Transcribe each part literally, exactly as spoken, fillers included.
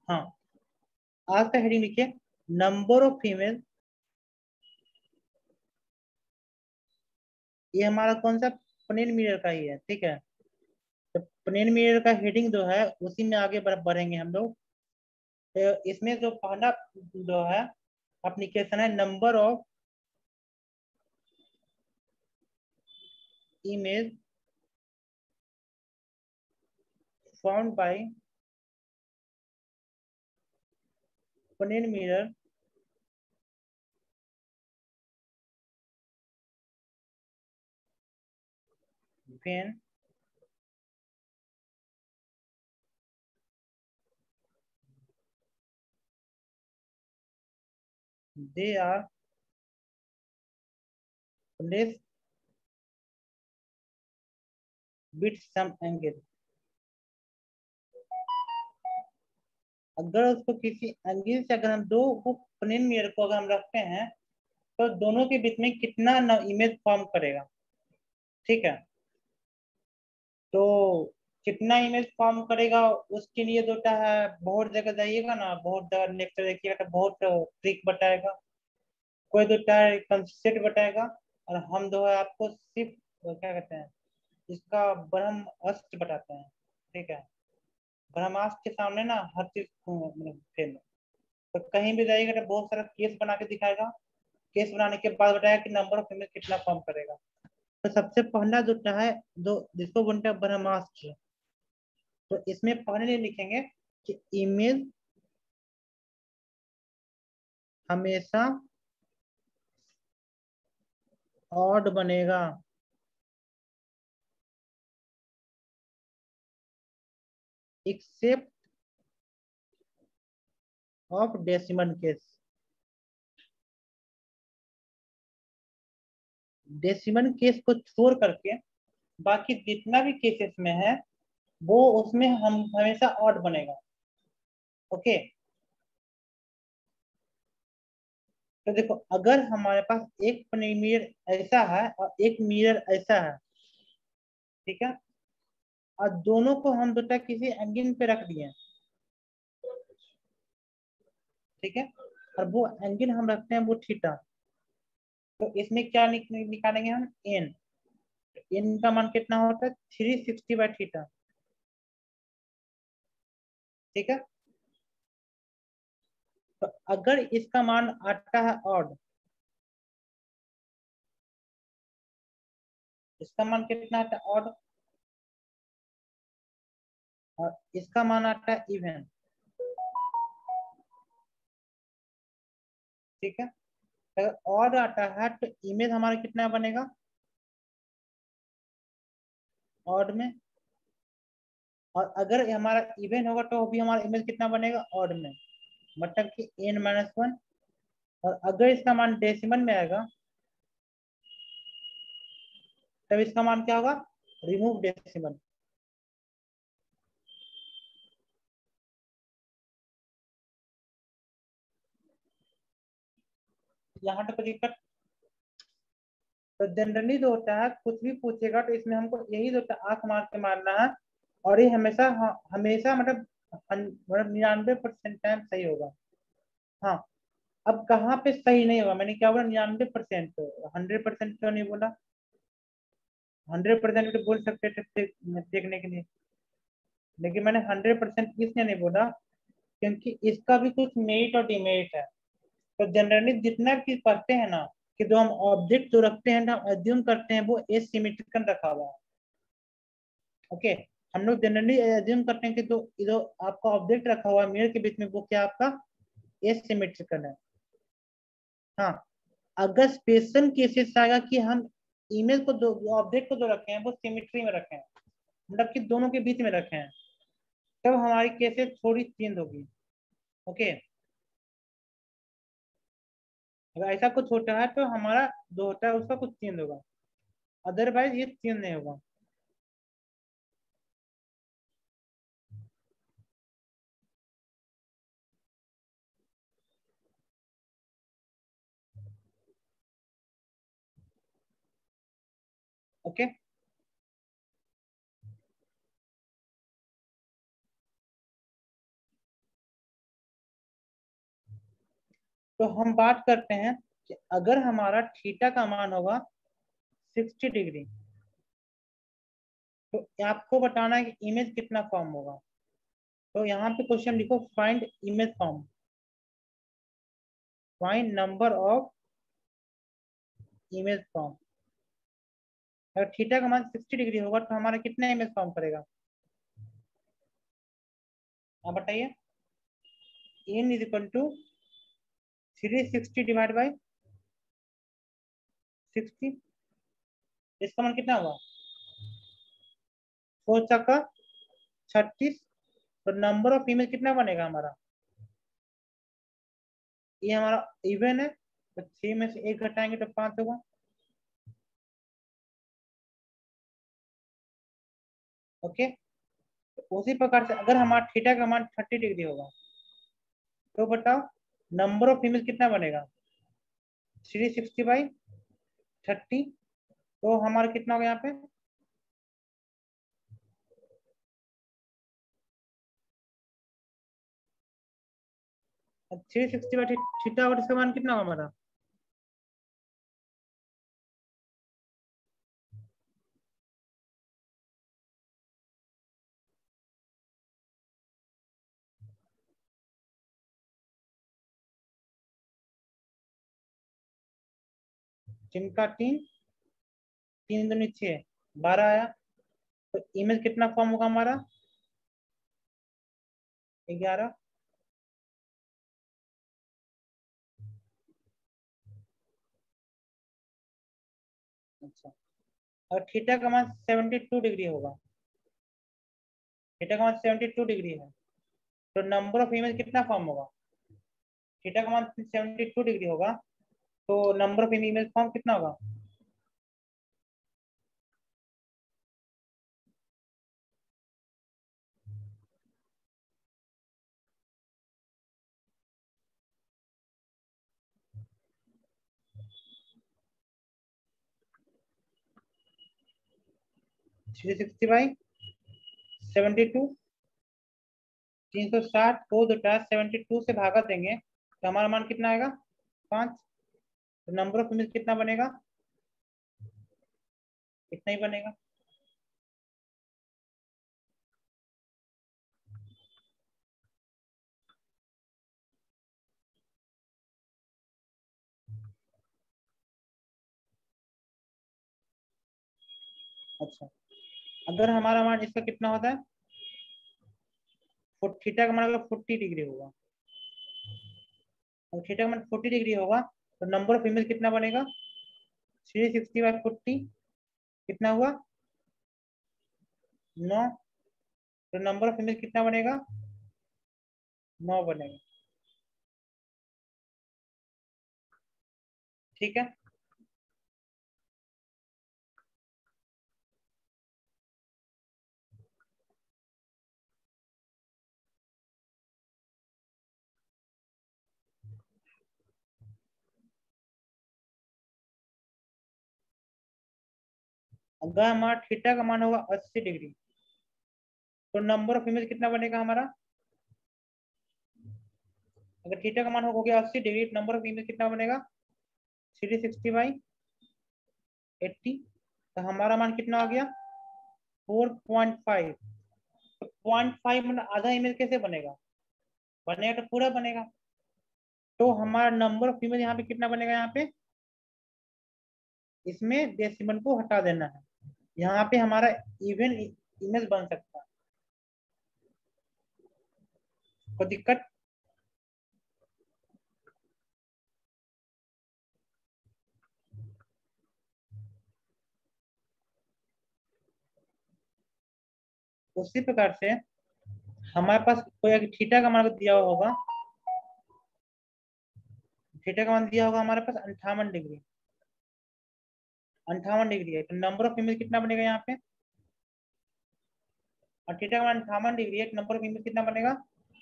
हाँ, आज का हेडिंग लिखिए नंबर ऑफ फीमेल। ये हमारा कौन सा प्लेन मिरर का ही है, ठीक है। तो प्लेन मिरर का हेडिंग जो है उसी में आगे बढ़, बढ़ेंगे हम लोग। तो इसमें जो पहला जो है एप्लीकेशन है number of image found by plane mirror when they are placed with some angle। अगर उसको किसी एंगल से अगर हम दो वो प्लेन मिरर को अगर हम रखते हैं तो दोनों के बीच में कितना इमेज फॉर्म करेगा, ठीक है। तो कितना इमेज फॉर्म करेगा उसके लिए जो है बहुत जगह जाइएगा ना, बहुत जगह लेक्चर देखिएगा तो बहुत ट्रिक बताएगा, कोई जो है कंसेप्ट बताएगा। और हम जो है आपको सिर्फ क्या कहते हैं इसका ब्रह्म अस्त्र बताते हैं, ठीक है। ब्रह्मास्त्र के सामने ना हर चीज मतलब फेल है। तो कहीं भी जाइएगा तो बहुत सारा केस बना के दिखाएगा, केस बनाने के बाद बताएगा कि नंबर ऑफ इमेज कितना फॉर्म करेगा। तो सबसे पहला जो है जो जिसको बोलते हैं ब्रह्मास्त्र, तो इसमें पहले लिखेंगे कि इमेज हमेशा ऑड बनेगा except of decimal case. Decimal case को छोड़ करके बाकी जितना भी केसेस में है वो उसमें हम हमेशा ऑड बनेगा, ओके। तो देखो अगर हमारे पास एक मिरर ऐसा है और एक मिरर ऐसा है, ठीक है, और दोनों को हम बेटा किसी एंगल पे रख दिए, ठीक है, और वो एंगल हम रखते हैं वो थीटा। तो इसमें क्या निक- निकालेंगे हम एन। एन का मान कितना होता है थ्री सिक्सटी बाई थीटा, ठीक है। तो अगर इसका मान आता है ऑड, इसका मान कितना आता है ऑड, और इसका मान आता है इवन, ठीक है। अगर ऑड आता है तो इमेज हमारा कितना बनेगा ऑड में, और अगर हमारा इवन होगा तो भी हमारा इमेज कितना बनेगा ऑड में, मतलब कि एन माइनस वन। और अगर इसका मान डेसिमल में आएगा तब इसका मान क्या होगा रिमूव डेसिमल। यहाँ तक दिक्कत। तो जनरली जो होता है कुछ भी पूछेगा तो इसमें हमको यही जो आंख मार के मारना है, और ये हमेशा हमेशा मतलब मतलब निन्यानवे परसेंट टाइम सही होगा। हाँ, अब कहाँ पे सही नहीं होगा, मैंने क्या बोला निन्यानवे परसेंट, हंड्रेड परसेंट क्यों नहीं बोला। हंड्रेड परसेंट तो बोल सकते थे देखने के लिए, लेकिन मैंने हंड्रेड परसेंट इसलिए नहीं बोला क्योंकि इसका भी कुछ मेरिट और डिमेरिट है। तो जनरली जितना भी पढ़ते हैं ना कि जो हम ऑब्जेक्ट जो रखते हैं ना एज्यूम करते हैं वो एसिमेट्रिकल रखा हुआ है, ओके। हम लोग जनरली एज्यूम करते हैं कि जो जो आपका ऑब्जेक्ट रखा हुआ है मिरर के बीच में वो क्या आपका एसिमेट्रिकल है। हाँ, अगर स्पेशल केसेस आएगा कि हम इमेज को जो ऑब्जेक्ट को जो रखे हैं वो सिमेट्री में रखे हैं, मतलब कि दोनों के बीच में रखे हैं, तब हमारी केसेस थोड़ी चेंज होगी, ओके। अगर ऐसा कुछ होता है तो हमारा जो होता है उसका कुछ चेंज होगा, अदरवाइज ये चेंज नहीं होगा। ओके। तो हम बात करते हैं कि अगर हमारा थीटा का मान होगा साठ डिग्री, तो आपको बताना है कि इमेज कितना फॉर्म होगा। तो यहाँ पे क्वेश्चन लिखो, find image form, find number of image form. अगर थीटा का मान साठ डिग्री होगा तो हमारा कितना इमेज फॉर्म करेगा, आप बताइए। n is equal to three sixty divide by sixty, इसका मान कितना होगा, फोर का छत्तीस। तो नंबर ऑफ इमेज कितना बनेगा हमारा, ये हमारा इवन है, तो थ्री में से एक घटाएंगे तो पांच होगा। ओके, तो उसी प्रकार से अगर हमारा थीटा का मान थर्टी डिग्री होगा तो बताओ नंबर ऑफ इमेज कितना बनेगा, थ्री सिक्सटी बाई थर्टी। तो हमारा कितना होगा यहाँ पे, थ्री सिक्सटी बाई थीटा और इसका मान कितना होगा हमारा, जिनका तीन, तीन दूनी छः, बारह आया। तो इमेज कितना फॉर्म होगा हमारा, ग्यारह। अच्छा, और थीटा का मान सेवेंटी टू डिग्री होगा, थीटा का मान सेवेंटी टू डिग्री है, तो नंबर ऑफ इमेज कितना फॉर्म होगा, थीटा का मान सेवेंटी टू डिग्री होगा तो नंबर ऑफ इमेज फॉर्म कितना होगा, three sixty by seventy two, तीन सौ साठ को दो सेवेंटी टू से भागा देंगे तो हमारा मान कितना आएगा, पाँच। तो नंबर ऑफ इमेज कितना बनेगा, इतना ही बनेगा। अच्छा, अगर हमारा मान इसका कितना होता है, थीटा का मान अगर फोर्टी डिग्री होगा, और थीटा का मान फोर्टी डिग्री होगा तो नंबर ऑफ इमेज कितना बनेगा, थ्री सिक्सटी बाई फोर्टी कितना हुआ, नौ। तो नंबर ऑफ इमेज कितना बनेगा, नौ बनेगा। ठीक है, अगर हमारा थीटा का मान होगा अस्सी डिग्री तो नंबर ऑफ इमेज कितना बनेगा हमारा, अगर थीटा का मान हो गया अस्सी डिग्री तो नंबर ऑफ इमेज कितना बनेगा, थ्री सिक्सटी बाई एट्टी। तो हमारा मान कितना आ गया, फोर पॉइंट फाइव। तो पॉइंट फाइव मतलब आधा इमेज कैसे बनेगा, बनेगा तो पूरा बनेगा। तो हमारा नंबर ऑफ इमेज यहाँ पे कितना बनेगा, यहाँ पे इसमें डेसिमल को हटा देना है, यहाँ पे हमारा इवन इमेज बन सकता है। कोई दिक्कत, उसी प्रकार से हमारे पास कोई अगर थीटा का मान दिया हुआ होगा, थीटा का मान दिया होगा हमारे पास अंठावन डिग्री, अंठावन डिग्री है तो नंबर ऑफ इमेज कितना बनेगा यहाँ पे, और थीटा का मान अंठावन डिग्री है, नंबर ऑफ इमेज कितना बनेगा,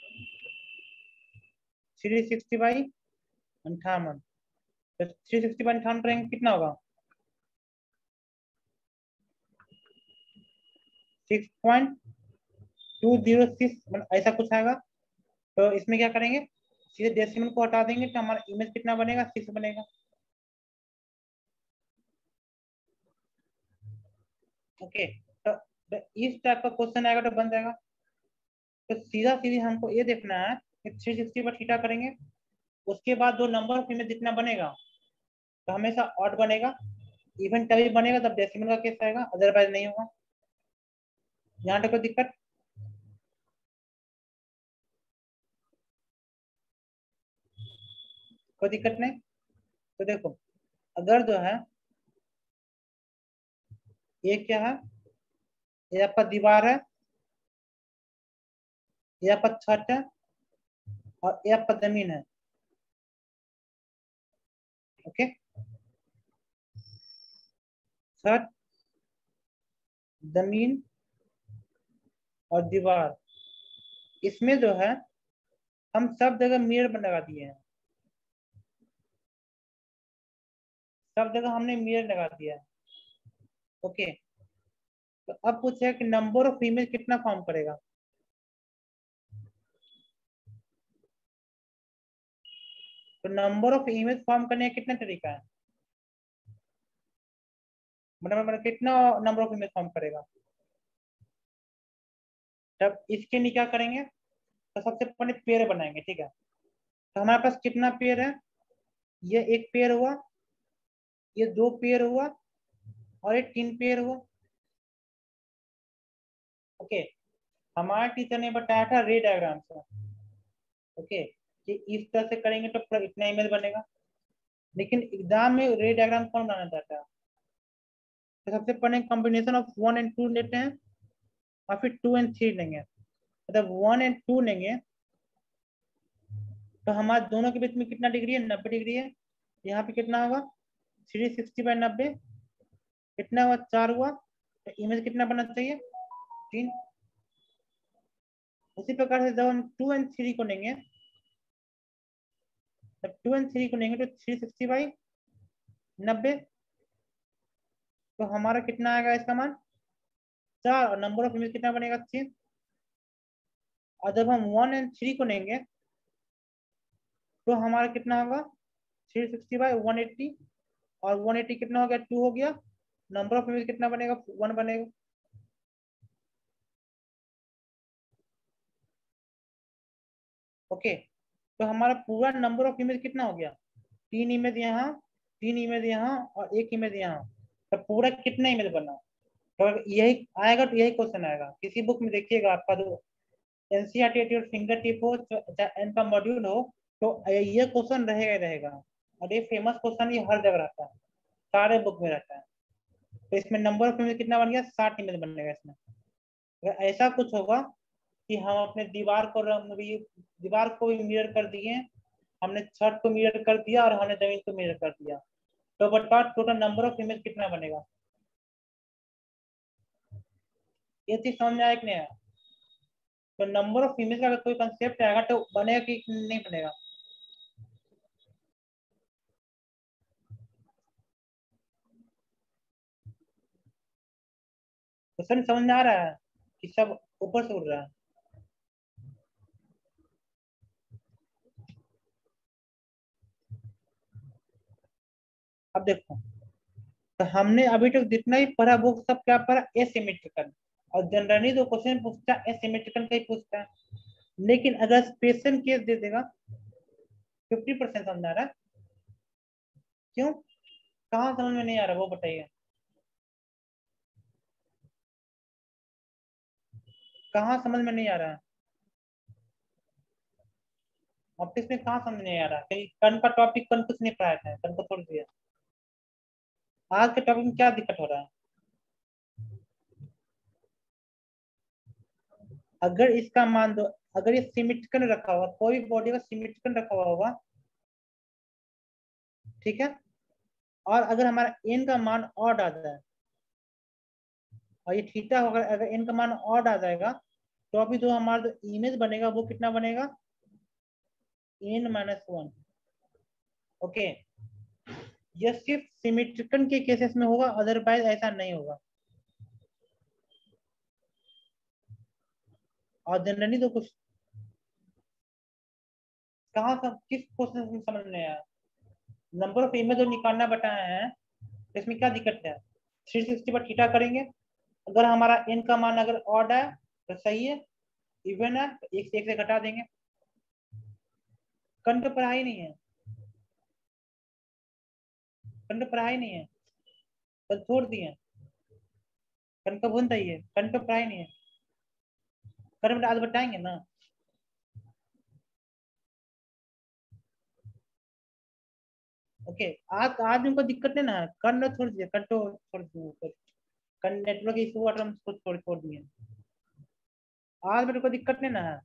थ्री सिक्सटी बाई अंठावन। तो थ्री सिक्सटी बाई अंठावन करेंगे कितना होगा, six point two zero six, ऐसा कुछ आएगा। तो इसमें क्या करेंगे, सीधे डेसिमल को हटा देंगे तो हमारा इमेज कितना बनेगा, सिक्स बनेगा। ओके, तो इस टाइप का क्वेश्चन आएगा तो बन जाएगा। तो सीधा सीधी हमको ये देखना है कि थ्री सिक्सटी पर थीटा करेंगे, उसके बाद दो नंबर ऑफ इमेज जितना बनेगा तो हमेशा ऑड बनेगा, इवन तभी बनेगा तब डेसिमल का केस आएगा, अदरवाइज नहीं होगा। यहाँ तक कोई दिक्कत? कोई दिक्कत नहीं? तो देखो, अगर जो है ये क्या है, ये आपका दीवार है, ये आपका छत है, और ये आपका जमीन है। ओके, छत, जमीन और दीवार, इसमें जो है हम सब जगह मिरर लगा दिए हैं, सब जगह हमने मिरर लगा दिया है। ओके, तो अब पूछे कि नंबर ऑफ इमेज कितना फॉर्म करेगा। तो नंबर ऑफ इमेज फॉर्म करने का कितना तरीका है, मतलब मतलब कितना नंबर ऑफ इमेज फॉर्म करेगा। तब इसके लिए क्या करेंगे, तो सबसे पहले पेयर बनाएंगे, ठीक है। तो हमारे पास कितना पेयर है, ये एक पेयर हुआ, ये दो पेयर हुआ, और ये तीन पेयर हुआ। ओके, हमारे टीचर ने बताया था रे डायग्राम से, ओके, कि इस तरह से करेंगे तो पूरा इतना इमेज बनेगा। लेकिन एग्जाम में रे डायग्राम कौन बनाना चाहता है, तो सबसे पहले combination of one and two लेते हैं, और फिर टू एंड थ्री लेंगे। मतलब वन एंड टू लेंगे तो हमारे दोनों के बीच में कितना डिग्री है, नब्बे डिग्री है। यहाँ पे कितना होगा, थ्री सिक्सटी बाई नब्बे, कितना हुआ, चार हुआ। तो इमेज कितना बनना चाहिए, तीन। उसी प्रकार से जब हम टू एंड थ्री को लेंगे, जब टू एंड थ्री को लेंगे तो थ्री सिक्सटी बाई नब्बे, तो हमारा कितना आएगा इसका मान, चार, और नंबर ऑफ इमेज कितना बनेगा, तीन। और जब हम वन एंड थ्री को लेंगे तो हमारा कितना होगा, three sixty by one eighty, और वन एट्टी कितना हो गया, टू हो गया। नंबर ऑफ इमेज कितना बनेगा, वन बनेगा। ओके, तो हमारा पूरा नंबर ऑफ इमेज कितना हो गया, तीन इमेज यहाँ, तीन इमेज यहाँ, और एक इमेज यहाँ। तो पूरा कितना इमेज बना। तो अगर यही आएगा तो यही क्वेश्चन आएगा किसी बुक में, देखिएगा आपका जो एनसीईआरटी और फिंगर टिप हो, चाहे एन का मॉड्यूल हो, तो ये क्वेश्चन रहेगा ही रहेगा। और ये फेमस क्वेश्चन ये हर जगह रहता है, सारे बुक में रहता है। तो इसमें नंबर ऑफ इमेज कितना बन गया, साठ इमेज बनेगा इसमें। अगर ऐसा कुछ होगा कि हम अपने दीवार को भी दीवार को भी मिरर कर दिए, हमने छत को मिरर कर दिया, और हमने जमीन को मिरर कर दिया, तो बताओ टोटल नंबर ऑफ इमेज कितना बनेगा। ये चीज समझ में आया कि नहीं आया। तो नंबर ऑफ इमेज का अगर कोई कंसेप्ट आएगा तो बनेगा कि नहीं बनेगा। क्वेश्चन समझ में आ रहा है कि सब ऊपर से उड़ रहा है। अब देखो, तो हमने अभी तक जितना ही पढ़ा वो सब क्या पढ़ा, एसिमेट्रिकल। और जनरली जो क्वेश्चन पूछता है एसिमेट्रिकल का ही पूछता है। लेकिन अगर स्पेशल केस दे देगा, फिफ्टी परसेंट समझ आ रहा है। क्यों, कहाँ समझ में नहीं आ रहा वो बताइए, कहाँ समझ में नहीं आ रहा है। ऑप्टिक्स में कहाँ समझ नहीं आ रहा, कहीं कन का टॉपिक कन कुछ नहीं पढ़ाया था, कन को छोड़ दिया। आज के टॉपिक में क्या दिक्कत हो रहा है। अगर इसका मान दो, अगर ये सिमेट्रिकल रखा हुआ, कोई बॉडी का सिमेट्रिकल रखा हुआ होगा, ठीक है, और अगर हमारा एन का मान ऑड आ जाए, और ये थीटा होगा, अगर एन का मान ऑड आ जाएगा, तो अभी जो हमारा जो इमेज बनेगा वो कितना बनेगा, एन माइनस वन। ओके, ये सिर्फ सिमेट्रिकल के केसेस में होगा, अदरवाइज ऐसा नहीं होगा। और जनरली तो कुछ कहाँ सब किस क्वेश्चन में समझ नहीं आया? नंबर ऑफ इमेज जो निकालना बताया है, इसमें क्या दिक्कत है? थ्री सिक्सटी पर थीटा करेंगे, अगर हमारा n का मान अगर ऑड है तो सही है, इवन है तो एक से एक से घटा देंगे। कन तो पढ़ाई नहीं है, कन तो पढ़ाई नहीं है, कल छोड़ दिए। कन का भून है, कन तो पढ़ाई नहीं है, कन आज बताएंगे ना। ओके, आज आज उनको दिक्कत नहीं ना, कन छोड़ दिए, कन तो छोड़ दिए, कन नेटवर्क इशू हुआ तो हम उसको छोड़ छोड़ दिए। आज मेरे को दिक्कत नहीं ना है।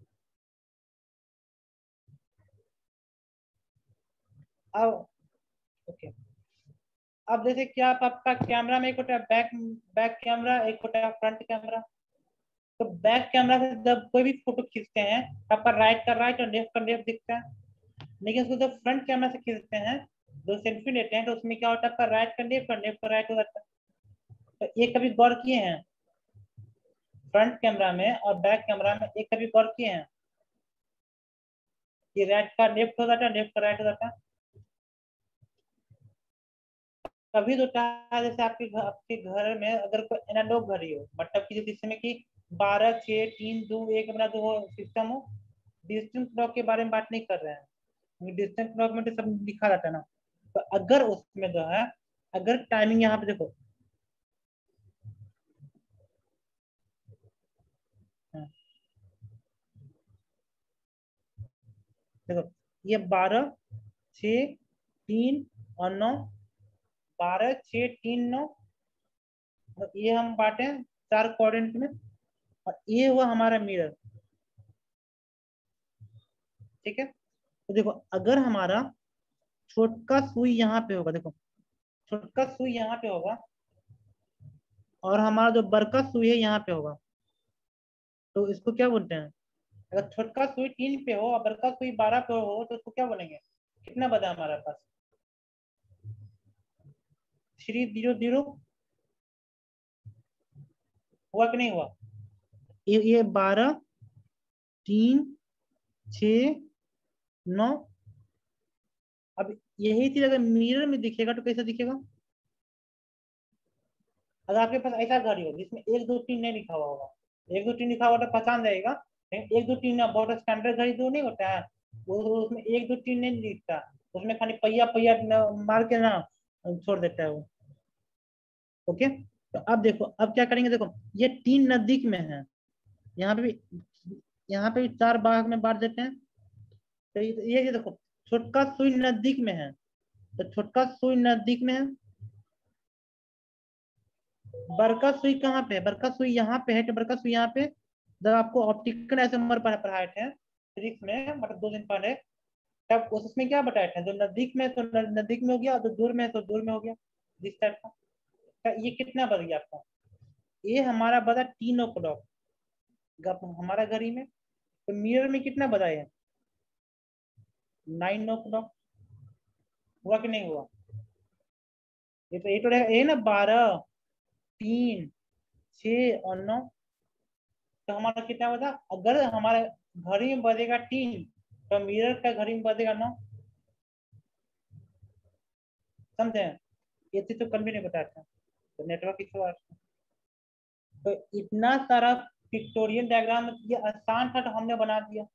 अब ओके, अब जैसे क्या आप आपका कैमरा में एक होता है बैक बैक कैमरा, एक होता है फ्रंट कैमरा। तो बैक कैमरा से जब कोई भी फोटो खींचते हैं आपका राइट का राइट और लेफ्ट का लेफ्ट दिखता है, लेकिन उसको जब फ्रंट कैमरा से खींचते हैं, जो सेल्फी लेते हैं, तो उसमें क्या होता है आपका राइट का लेफ्ट और लेफ्ट का राइट हो जाता है। तो ये कभी गौर किए हैं? फ्रंट कैमरा में और बैक कैमरा में एक कभी गौर किए हैं कि राइट का लेफ्ट हो जाता है, लेफ्ट का राइट हो जाता है? कभी तो है जैसे आपके घर आपके घर में अगर कोई एनालॉग घड़ी हो, मतलब कि जिसमें कि बारह छः तीन दो एक अपना जो सिस्टम हो, डिजिटल क्लॉक के बारे में बात नहीं कर रहे हैं। डिजिटल क्लॉक में तो सब लिखा रहता है ना। तो अगर उसमें जो है, अगर टाइमिंग यहाँ पे देखो, हाँ, देखो ये बारह छः तीन और नौ, बारह छः तीन नौ, ये हम बांटे चार क्वाड्रेंट में, और ये हुआ हमारा मिरर। ठीक है, तो देखो अगर हमारा छोटका सुई यहाँ पे होगा, देखो छोटका सुई यहाँ पे होगा और हमारा जो बड़का सुई है यहाँ पे होगा, तो इसको क्या बोलते हैं? अगर छोटका सुई तीन पे हो और बड़का सुई बारह पे हो तो इसको क्या बोलेंगे? कितना बचा हमारे पास? थ्री जीरो जीरो, हुआ कि नहीं हुआ? ये ये बारह तीन छ नौ। अब यही चीज अगर मिरर में दिखेगा तो कैसे दिखेगा? अगर आपके पास ऐसा घड़ी हो जिसमें एक दो तीन नहीं लिखा हुआ होगा, एक दो तीन लिखा हुआ तो पहचान जाएगा, लेकिन एक दो तीन ना बहुत स्टैंडर्ड घड़ी जो नहीं होता है, वो उसमें एक दो तीन नहीं लिखता, उसमें खाली पहिया पहिया न- मार के ना छोड़ देता है वो। ओके, तो अब देखो अब क्या करेंगे, देखो ये तीन नजदीक में है, यहाँ पे भी, यहाँ पे भी चार भाग में बांट देते हैं। तो ये ये ये देखो छोटका सुई नजदीक में है, तो छोटका सुई नजदीक में है, बड़का सुई कहाँ पे है? बड़का सुई यहाँ पे है, तो बड़का सुई यहाँ पे। जब आपको ऑप्टिकल आइसोमर पर पढ़ाए थे फिजिक्स में, मतलब दो दिन पहले, तब उसमें क्या बताए थे, जो नजदीक में तो न- नजदीक में हो गया, जो दूर में है तो दूर में हो गया, जिस टाइप का। तो ये कितना बच गया आपका? ये हमारा बचा तीन ओ क्लॉक हमारा घड़ी में। तो मिरर में कितना बचा है? Nine o'clock. हुआ कि नहीं हुआ? ये तो ये तो रहेगा, ये ना बारह तीन छ और नौ। तो हमारा कितना बचा? अगर हमारे घड़ी में बजेगा तीन, तो मिरर का घड़ी में बजेगा नौ। समझे? ये चीज तो कल भी नहीं बताया था, तो नेटवर्क इशू आ रहा है। तो इतना सारा पिक्टोरियल डायग्राम ये आसान था तो हमने बना दिया।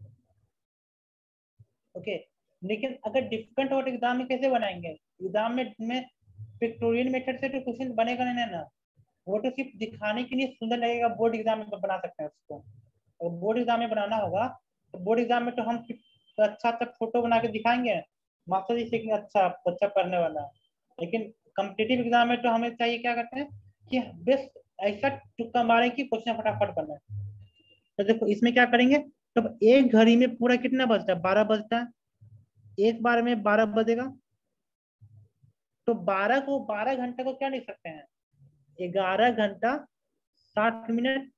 ओके, लेकिन अगर डिफिकल्ट हो तो एग्जाम में कैसे बनाएंगे? एग्जाम में में पिक्टोरियल मेथड से तो क्वेश्चन बनेगा नहीं ना। वो तो सिर्फ दिखाने के लिए सुंदर लगेगा, बोर्ड एग्जाम में बना सकते हैं उसको। अगर बोर्ड एग्जाम में बनाना होगा तो बोर्ड एग्जाम में तो हम तो अच्छा अच्छा फोटो बना के दिखाएंगे, मास्टर जी से अच्छा बच्चा पढ़ने वाला है। लेकिन कम्पिटेटिव एग्जाम में तो हमें चाहिए क्या करते हैं कि बेस्ट ऐसा तुक्का मारे कि क्वेश्चन फटाफट बनना है। तो देखो इसमें क्या करेंगे, तो एक घड़ी में पूरा कितना बजता है? बारह बजता है, एक बार में बारह बजेगा। तो बारह को बारह घंटे को क्या लिख सकते हैं? ग्यारह घंटा साठ मिनट।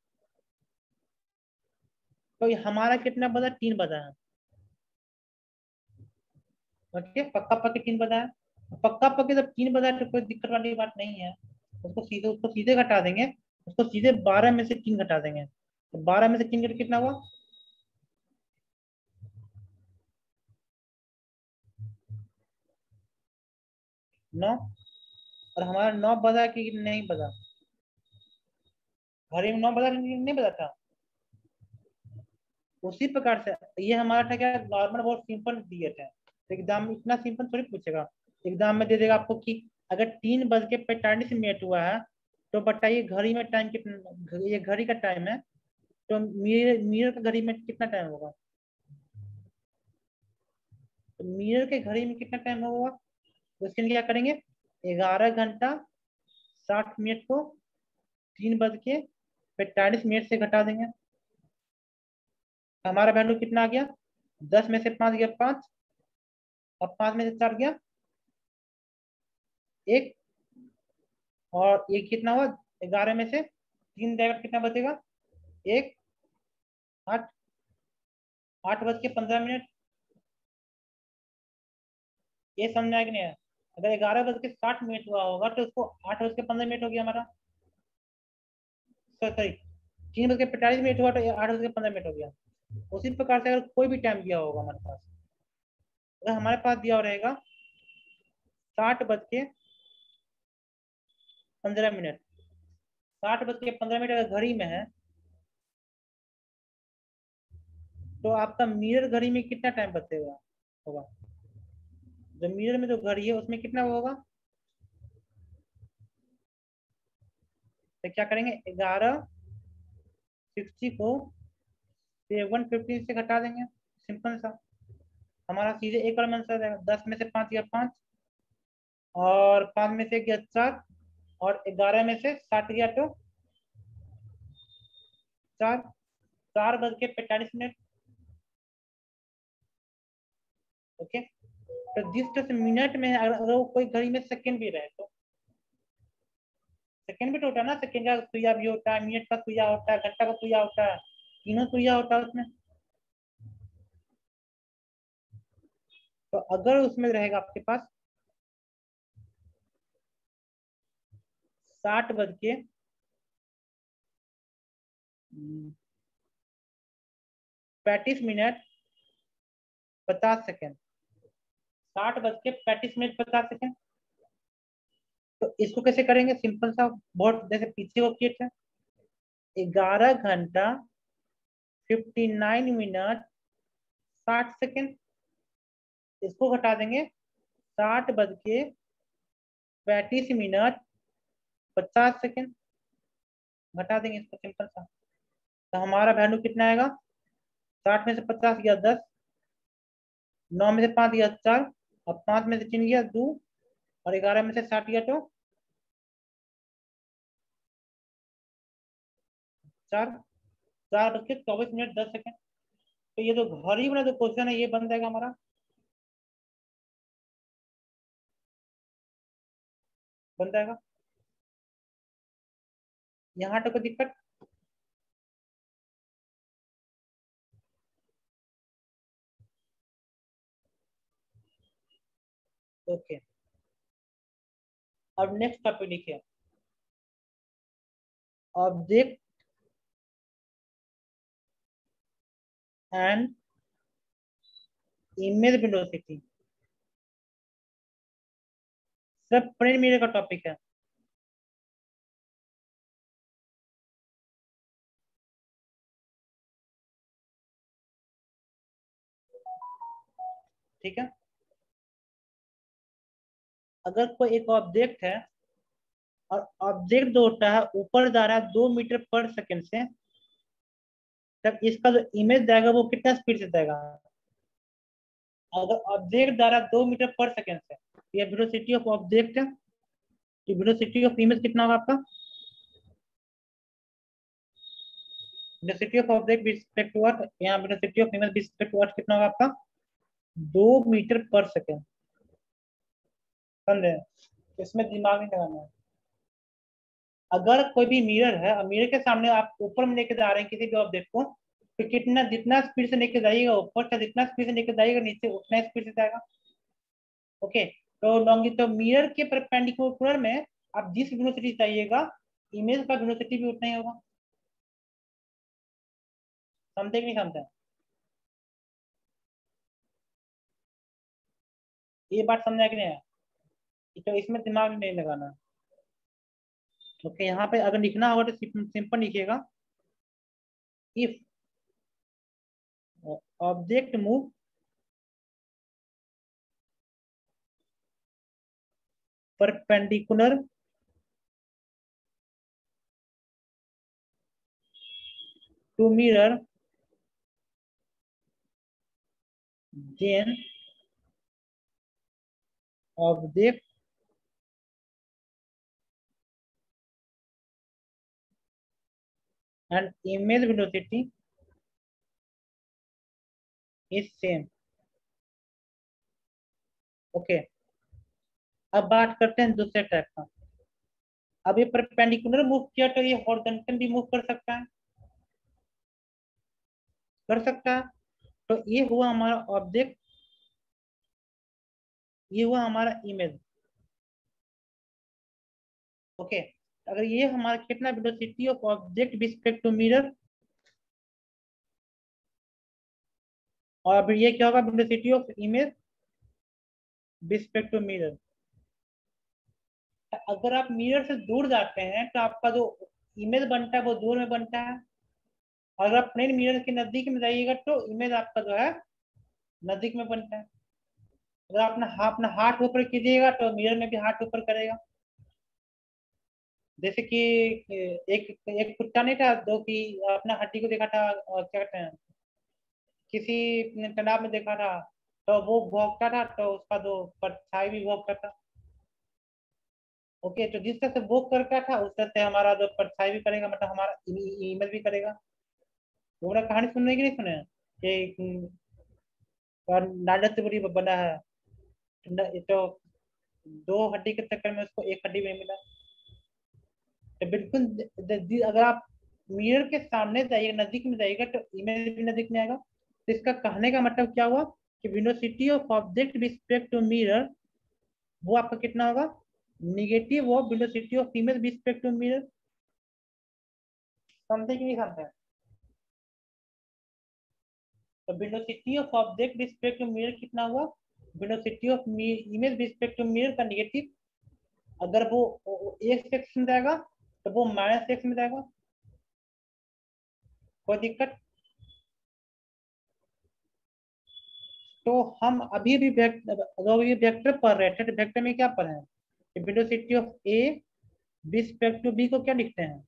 तो ये हमारा कितना बजा? तीन बजा है। ओके, पक्का पक्के तीन बजा है। पक्का पक्के जब तीन बजा है तो कोई दिक्कत वाली बात नहीं है। उसको सीधे उसको सीधे घटा देंगे, उसको सीधे बारह में से तीन घटा देंगे, तो बारह में से तीन घटा कितना हुआ? नौ, और हमारा नौ बजा कि नहीं बजा, घड़ी में नौ बजा कि नहीं बजा था। उसी प्रकार से ये हमारा था क्या, नॉर्मल बहुत सिंपल दिए थे, एग्जाम में इतना सिंपल थोड़ी पूछेगा। एग्जाम में दे देगा आपको कि अगर तीन बज के पैंतालीस मिनट हुआ है तो बताइए घड़ी में टाइम कितना, ये घड़ी का टाइम है, तो मिरर मिरर का घड़ी में कितना टाइम होगा, तो मिरर के घड़ी में कितना टाइम होगा, तो उसके लिए क्या करेंगे, ग्यारह घंटा, साठ मिनट को तीन बज के पैंतालीस मिनट से घटा देंगे। हमारा वैल्यू कितना आ गया, दस में से पाँच गया पाँच, और पाँच में से चार गया एक, और ये कितना हुआ, ग्यारह में से तीन जाएगा कितना बचेगा, एक, आठ, आठ बज के पंद्रह मिनट। ये समझ आया कि नहीं है। अगर ग्यारह बज के साठ मिनट हुआ होगा तो उसको आठ बज के पंद्रह मिनट हो गया हमारा, सॉरी, तीन बज के पैंतालीस मिनट हुआ तो आठ बज के पंद्रह मिनट हो गया। उसी प्रकार से अगर कोई भी टाइम दिया होगा हमारे पास, अगर हमारे पास दिया हुआ रहेगा साठ बज के पंद्रह मिनट, साठ बज के पंद्रह मिनट अगर घड़ी में है, तो आपका मिरर घड़ी में कितना टाइम बचेगा होगा, जो मिरर में जो घड़ी है उसमें कितना होगा, तो क्या करेंगे, ग्यारह सिक्सटी को वन फिफ्टी से घटा देंगे, सिंपल सा। हमारा सीधे एक और आंसर जाएगा, दस में से पाँच गया पाँच, और पाँच में से गया चार, और ग्यारह में से साठ गया तो चार, चार बज के पैंतालीस मिनट। ओके, तो जिस तरह से मिनट में है, अगर अगर वो कोई घड़ी में सेकंड भी रहे तो सेकंड भी तो होता है ना, सेकंड का सुइया भी होता है, मिनट का सुइया होता है, घंटा का सुइया होता है, तीनों सुइया होता है उसमें। तो अगर उसमें रहेगा आपके पास साठ बज के पैंतीस मिनट, पचास सेकेंड, साठ बज के पैंतीस मिनट पचास सेकेंड, तो इसको कैसे करेंगे, सिंपल सा, बहुत जैसे पीछे वो किए थे, ग्यारह घंटा, फिफ्टी नाइन मिनट, साठ सेकेंड, इसको घटा देंगे साठ बज के पैंतीस मिनट, पचास सेकेंड, घटा देंगे इसको, सिंपल सा। तो हमारा वैल्यू कितना आएगा, साठ में से पचास गया दस, नौ में से पाँच गया चार, और पाँच में से तीन गया दो, और ग्यारह में से साठ गया तो चार, चार बज के चौबीस मिनट दस सेकेंड। तो ये जो घड़ी वाला जो क्वेश्चन है ये बन जाएगा हमारा, बन जाएगा। यहाँ तक कोई दिक्कत, ओके। अब नेक्स्ट टॉपिक लिखिए, ऑब्जेक्ट एंड इमेज वेलोसिटी, सब प्लेन मिरर का टॉपिक है। ठीक है, अगर कोई एक ऑब्जेक्ट है और ऑब्जेक्ट जो होता है ऊपर जा रहा है दो मीटर पर सेकंड से, तब इसका जो इमेज जाएगा वो कितना स्पीड से जाएगा, अगर ऑब्जेक्ट जा रहा है दो मीटर पर सेकंड से, ये वेलोसिटी ऑफ ऑब्जेक्ट है, तो वेलोसिटी ऑफ इमेज कितना होगा आपका, velocity of object with respect to what, यहाँ velocity of image with respect to what कितना होगा आपका, दो मीटर पर सेकंड। समझे, इसमें दिमाग नहीं लगाना है। अगर कोई भी मिरर है और मिरर के सामने आप ऊपर में लेके जा रहे हैं किसी भी ऑब्जेक्ट को, तो कितना जितना स्पीड से लेके जाइएगा ऊपर से, जितना स्पीड से लेके जाइएगा नीचे उतना स्पीड से जाएगा। ओके, तो लॉन्गी तो मिरर के परपेंडिकुलर में आप जिस वेलोसिटी चाहिएगा, इमेज का वेलोसिटी भी उतना ही होगा। समझे कि नहीं समझे, ये बात समझा कि नहीं है। तो इसमें दिमाग नहीं लगाना। ओके, यहाँ पे अगर लिखना होगा तो सिंपल लिखिएगा, if object move perpendicular to mirror then object and image velocity is same। Okay, अब बात करते हैं दूसरे टाइप का। अब ये परपेंडिकुलर मूव किया तो ये हॉरिजॉन्टल भी मूव कर सकता है, कर सकता है। तो ये हुआ हमारा ऑब्जेक्ट, ये हुआ हमारा इमेज। ओके, अगर ये हमारा कितना velocity of object with respect to mirror, और फिर ये क्या होगा velocity of image with respect to mirror. अगर आप मिरर से दूर जाते हैं तो आपका जो इमेज बनता है वो दूर में बनता है, और अगर आप प्लेन मिरर के नजदीक में जाइएगा तो इमेज आपका जो है नजदीक में बनता है। अगर आप अपना अपना हाथ ऊपर कीजिएगा तो मिरर में भी हाथ ऊपर करेगा। जैसे कि एक एक कुत्ता नहीं था जो कि अपना हड्डी को देखा था, और क्या कहते हैं, किसी तालाब में देखा था, तो वो भौंकता था तो उसका जो परछाई भी भौंकता था। ओके, तो जिस तरह से वो करता था उस तरह से हमारा जो परछाई भी करेगा, मतलब हमारा इमेज भी करेगा। वो वाला कहानी सुनने की नहीं सुने हैं? कि और नाटक से बड़ी बना है, न- तो दो हड्डी के चक्कर में उसको एक हड्डी में मिला। तो बिल्कुल द- द- द- अगर आप मिरर के सामने जाइएगा, नजदीक में जाइएगा तो इमेज भी नजदीक में आएगा। तो इसका कहने का मतलब क्या हुआ कि velocity of object respect to mirror वो आपका कितना होगा, negative of velocity of image respect to mirror. समझे कि नहीं समझे? तो velocity of object respect to mirror कितना हुआ, velocity of image respect to mirror का निगेटिव। अगर वो एक्स एक्स में जाएगा तो वो माइनस एक्स में जाएगा। कोई दिक्कत? तो हम अभी भी वेक्टर पढ़ रहे थे, तो वेक्टर में क्या पढ़े हैं, velocity of A respect to B को क्या लिखते हैं,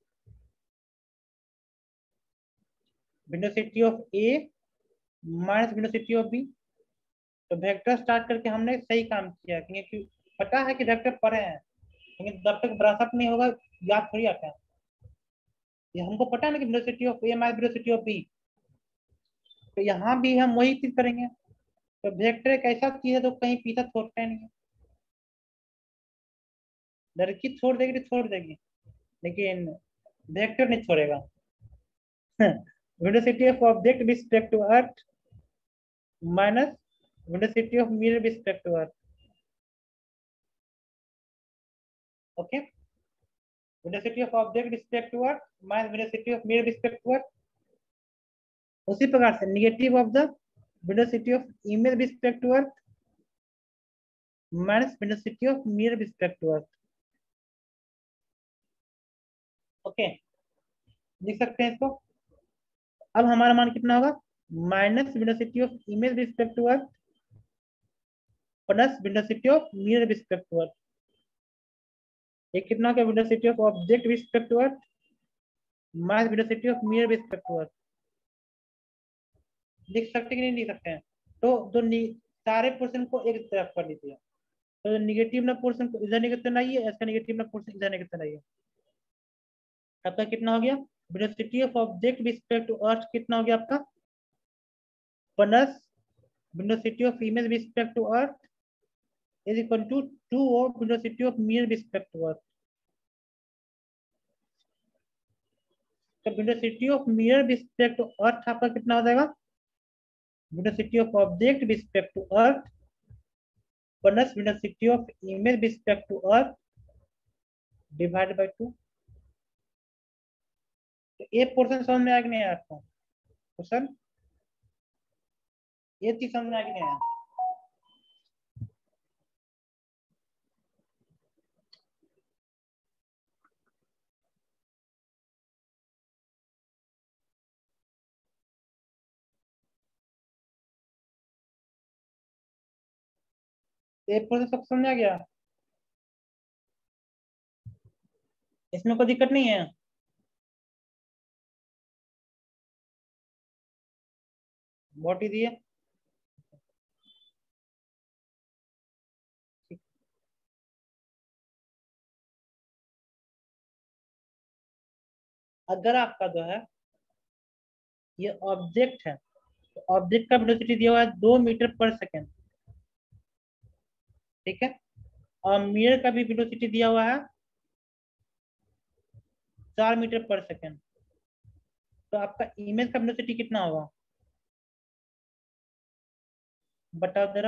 velocity of A minus velocity of B. तो वेक्टर स्टार्ट करके हमने सही काम किया, क्योंकि पता है कि वेक्टर पढ़े हैं, लेकिन जब तक ब्रशअप नहीं होगा याद थोड़ी आता है। ये हमको पता है ना कि velocity of A minus velocity of B, तो यहाँ भी हम वही चीज करेंगे। तो वेक्टर एक ऐसा चीज है जो कहीं पीछा छोड़ता नहीं है। लड़की छोड़ देगी तो छोड़ देगी, लेकिन वेक्टर नहीं छोड़ेगा। velocity of object with respect to earth minus velocity of mirror with respect to earth। okay, velocity of object with respect to earth minus velocity of mirror with respect to earth। उसी प्रकार से negative of the velocity of image with respect to earth minus velocity of mirror with respect to earth। Okay, लिख सकते हैं इसको। अब हमारा मान कितना होगा, minus velocity of image with respect to earth plus velocity of mirror with respect to earth. ये कितना का velocity of object with respect to earth minus velocity of mirror with respect to earth. लिख सकते कि नहीं लिख सकते हैं? तो जो सारे पोर्शन को एक तरफ कर लीजिए, तो निगेटिव ना पोर्शन को इधर निकलते नहीं है, ऐसा निगेटिव ना पोर्शन इधर निकलते नहीं है। आपका कितना हो गया, velocity of object with respect to earth कितना हो गया आपका, plus velocity of image with respect to earth is equal to two of velocity of mirror with respect to earth। तो velocity of mirror with respect to earth आपका कितना हो जाएगा, velocity of object with respect to earth प्लस velocity of image with respect to earth divided by two. तो ये portion समझ में आ गया नहीं आपको क्वेश्चन, ये चीज समझ में आ गया नहीं आया? ये प्रोसेस सब समझ आ गया, इसमें कोई दिक्कत नहीं है। बहुत इजी है। अगर आपका जो है ये ऑब्जेक्ट है, तो ऑब्जेक्ट का वेलोसिटी दिया हुआ है दो मीटर पर सेकेंड, ठीक है, और मिरर का भी वेलोसिटी दिया हुआ है चार मीटर पर सेकेंड, तो आपका इमेज का वेलोसिटी कितना होगा बताओ जरा।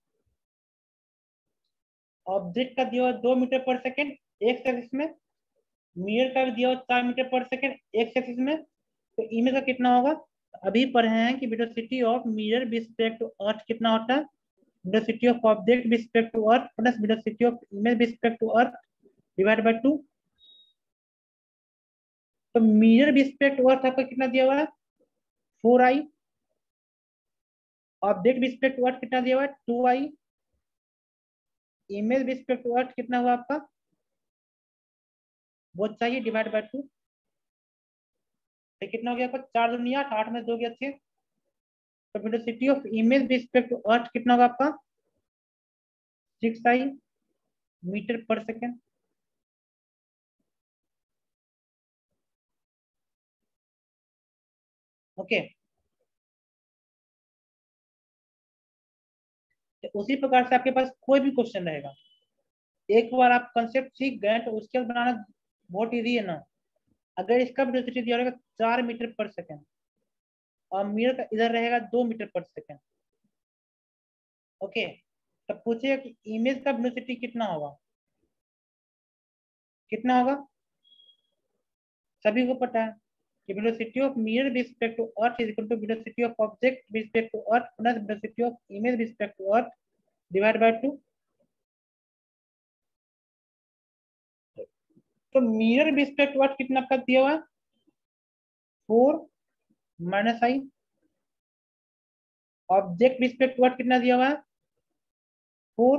ऑब्जेक्ट का दिया हुआ दो मीटर पर सेकेंड एक एक्सिस में, मिरर का भी दिया हुआ चार मीटर पर सेकेंड एक एक्सिस में, तो इमेज का कितना होगा। अभी पढ़े हैं कि velocity of mirror respect to earth कितना होता है, velocity of object respect to earth plus velocity of image respect to earth divide by two. तो मिरर रिस्पेक्ट टू अर्थ आपका कितना दिया हुआ है four i, object respect to earth कितना दिया हुआ है two i, image respect to earth कितना हुआ आपका वो चाहिए डिवाइड बाय टू। तो कितना हो गया आपका चार दुनिया आठ, आठ में दो गया छह, तो velocity of image respect to earth कितना होगा आपका six i metre per second. Okay, तो उसी प्रकार से आपके पास कोई भी क्वेश्चन रहेगा, एक बार आप कंसेप्ट सीख गए तो उसके बाद बनाना बहुत इजी है ना। अगर इसका वेलोसिटी दिया रहेगा चार मीटर पर सेकेंड और मिरर का इधर रहेगा दो मीटर पर सेकेंड, ओके, तब पूछेगा कि इमेज का वेलोसिटी कितना होगा, कितना होगा सभी को पता है कि velocity of mirror respect to earth is equal to velocity of object respect to earth plus velocity of image respect to earth divide by two. तो मिरर रिस्पेक्ट टू अर्थ कितना का दिया हुआ है four minus i, object respect to earth कितना दिया हुआ है four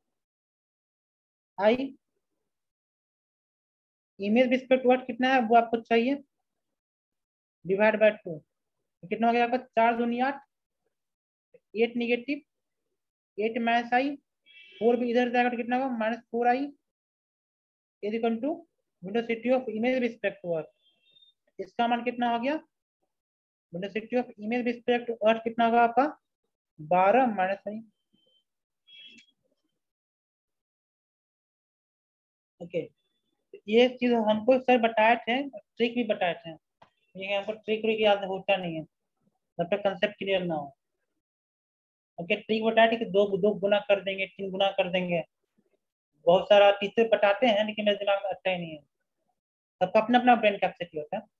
i, image respect to earth कितना है वो आपको चाहिए डिवाइड बाय टू। कितना हो गया आपका चार दूनी आठ, eight negative eight minus i, four भी इधर जाएगा तो कितना होगा minus four i is equal to velocity of image respect to earth. इसका मान कितना हो गया velocity of image respect to earth कितना होगा आपका बारह माइनस आई। ओके, ये चीज हमको सर बताए थे, ट्रिक भी बताए थे, ये हमको ट्रिक व्रिक याद होता नहीं है जब तक कंसेप्ट क्लियर ना हो। ओके, ट्रिक बताया कि दो दो गुना कर देंगे तीन गुना कर देंगे, बहुत सारा टीचर बताते हैं लेकिन मेरे दिमाग में अच्छा ही नहीं है, सबका अपना अपना ब्रेन कैपेसिटी होता है।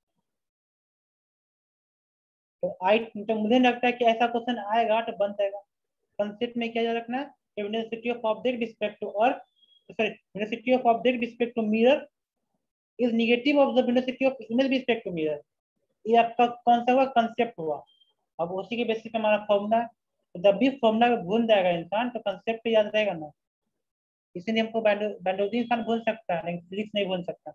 तो आई तो मुझे लगता है कि ऐसा क्वेश्चन आएगा तो बन जाएगा। कंसेप्ट में क्या याद रखना है velocity of object respect to earth, sorry velocity of object respect to mirror is negative of the velocity of image respect to mirror. ये आपका कौन सा हुआ कंसेप्ट हुआ, अब उसी के बेसिस पे हमारा फॉर्मूला है, तो जब भी फॉर्मूला भूल जाएगा इंसान तो कंसेप्ट याद रहेगा ना, इसीलिए हमको बायोलॉजी इंसान भूल सकता है लेकिन फिजिक्स नहीं भूल सकता।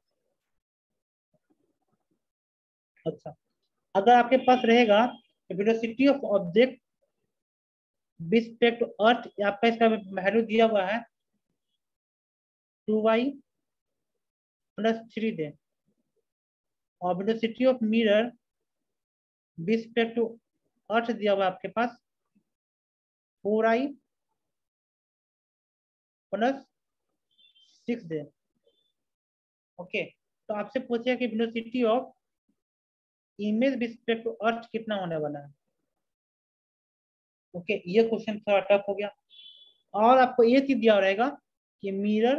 अच्छा, अगर आपके पास रहेगा velocity of object respect to earth, आपका इसका वैल्यू दिया हुआ है two y plus three j, और velocity of mirror respect to earth दिया हुआ है आपके पास four i plus six j. Okay, तो आपसे पूछेगा कि velocity of image respect to earth कितना होने वाला है। ओके, ये क्वेश्चन थोड़ा टफ हो गया, और आपको ये चीज दिया रहेगा कि mirror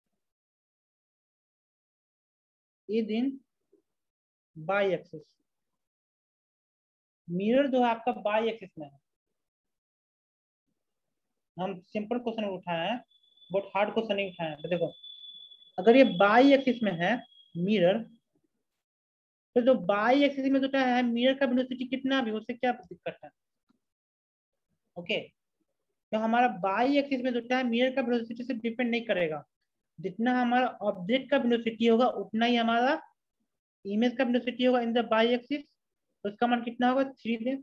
is in y axis, mirror जो है आपका बाई एक्सिस में है। हम सिंपल क्वेश्चन उठाए हैं, बहुत हार्ड क्वेश्चन नहीं उठाए हैं। तो देखो अगर ये बाई एक्सिस में है मिरर, तो जो बाई एक्सिस में जो है मिरर का वेलोसिटी कितना भी उससे क्या दिक्कत है। ओके, तो हमारा बाई एक्सिस में जो है मिरर का वेलोसिटी से डिपेंड नहीं करेगा, जितना हमारा ऑब्जेक्ट का वेलोसिटी होगा उतना ही हमारा इमेज का वेलोसिटी होगा इन द बाई एक्सिस। तो उसका मान कितना होगा, थ्री दे।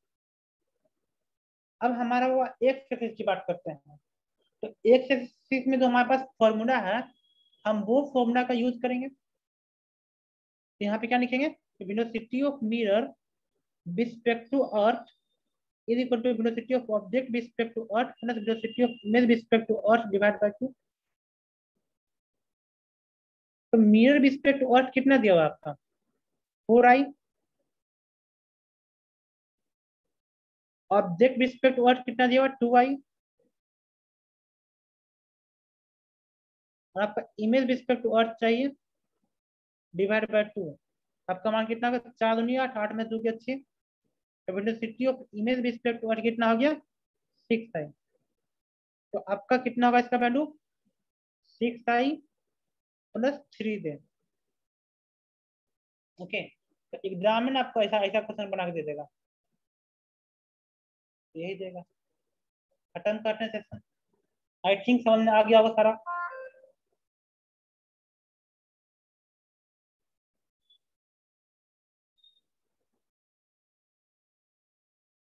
अब हमारा वो एक्स एक्सिस की बात करते हैं। तो एक्स एक्सिस में जो हमारे पास फॉर्मूला है, हम वो फॉर्मूला का यूज करेंगे। तो यहाँ पे क्या लिखेंगे, velocity of mirror with respect to earth is equal to velocity of object with respect to earth plus velocity of image with respect to earth divided by two। तो mirror with respect to earth कितना दिया हुआ आपका, four i. Object with respect to earth कितना दिया हुआ, to i. और आपका image with respect to earth चाहिए, डिवाइड बाय टू। आपका मान कितना होगा, चार दुनिया आठ, आठ में दो की अच्छी। तो velocity of image with respect to earth कितना हो गया, सिक्स आई। तो आपका कितना होगा इसका value, six i plus three j. Okay, तो एग्जाम में आपको ऐसा ऐसा क्वेश्चन बना के दे देगा, यही देगा। खत्म करते हैं सेक्शन। आई थिंक समझ में आ गया होगा सारा।